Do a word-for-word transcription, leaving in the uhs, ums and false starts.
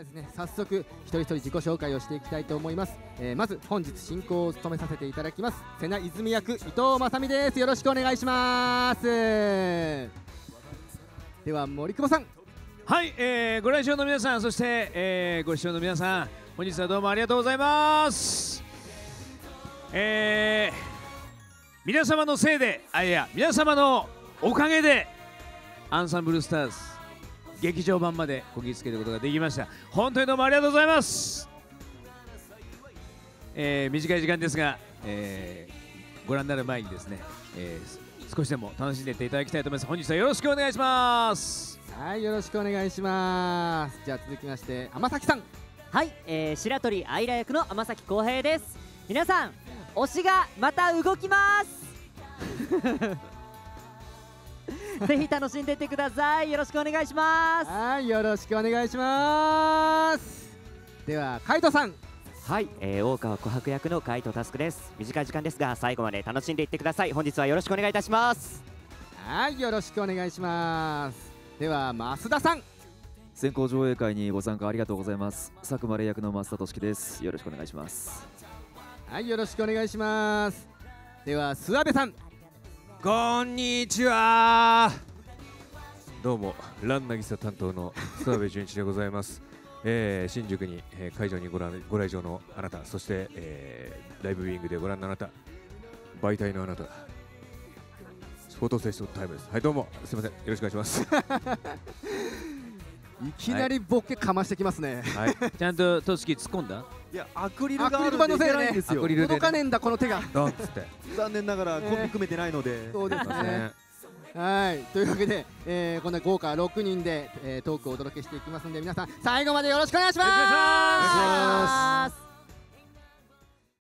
ですね、早速一人一人自己紹介をしていきたいと思います。えー、まず本日進行を務めさせていただきます瀬名泉役伊藤正美です。よろしくお願いします。では森久保さん。 はい、えー、ご来場の皆さん、そして、えー、ご視聴の皆さん、本日はどうもありがとうございます。えー、皆様のせいで、あいや皆様のおかげでアンサンブルスターズ劇場版までこぎつけることができました。本当にどうもありがとうございます。えー、短い時間ですが、えー、ご覧になる前にですね、えー、少しでも楽しんでいっていただきたいと思います。本日はよろしくお願いします。 はい、よろしくお願いします。じゃあ続きまして天崎さん。 はい、えー、白鳥愛良役の天崎浩平です。皆さん推しがまた動きますぜひ楽しんでいってください。よろしくお願いします。 はい、よろしくお願いします。では海斗さん。 はい、えー、大川琥珀役の海斗佑です。短い時間ですが最後まで楽しんでいってください。本日はよろしくお願いいたします。 はい、よろしくお願いします。では増田さん。 先行上映会にご参加ありがとうございます。佐久間礼役の増田俊樹です。よろしくお願いします。 はい、よろしくお願いします。では諏訪部さん。 こんにちは。どうもランナギサ担当の諏訪部純一でございます。えー、新宿に、えー、会場にご覧ご来場のあなた、そして、えー、ライブビューイングでご覧のあなた、媒体のあなた、フォトセッションタイムです。はい、どうもすみません、よろしくお願いしますいきなりボケかましてきますね。 はい、ちゃんとトスキ突っ込んだ。 いや、アクリルがあるん板のせいでいけないんですよ。 で届かねえんだこの手が。 ドンっつって残念ながらコンビ組めてないので。 そうですね。はい、というわけで、えー、こんな豪華ろくにんで、えー、トークをお届けしていきますので、皆さん最後までよろしくお願いします。 お願いします。